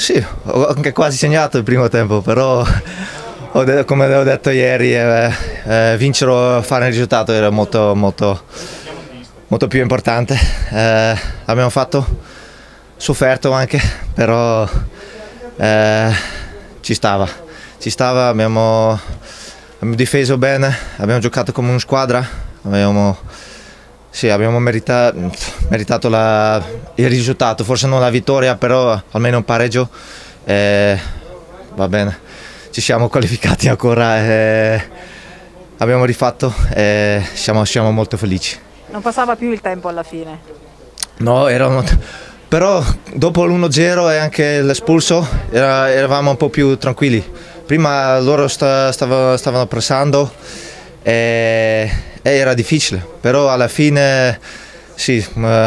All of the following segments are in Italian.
sì, ho anche quasi segnato il primo tempo, però come ho detto ieri, vincere o fare un risultato era molto più importante. Abbiamo sofferto anche, però ci stava, abbiamo difeso bene, abbiamo giocato come una squadra, abbiamo meritato il risultato, forse non la vittoria, però almeno un pareggio. Va bene, ci siamo qualificati ancora, abbiamo rifatto e siamo molto felici. Non passava più il tempo alla fine? No, però dopo l'1-0 e anche l'espulso eravamo un po' più tranquilli. Prima loro stavano pressando e era difficile, però alla fine sì,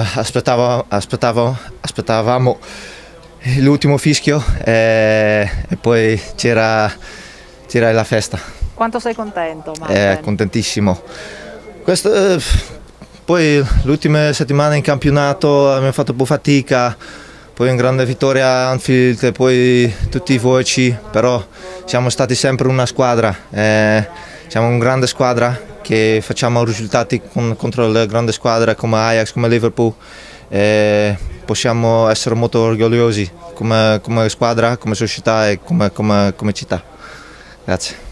aspettavamo l'ultimo fischio e poi c'era la festa. Quanto sei contento, Marten? Contentissimo. Poi l'ultima settimana in campionato abbiamo fatto un po' fatica, poi una grande vittoria a Anfield e poi tutti i voci, però siamo stati sempre una squadra, siamo una grande squadra che facciamo risultati contro le grandi squadre come Ajax, come Liverpool, possiamo essere molto orgogliosi come squadra, come società e come città. Grazie.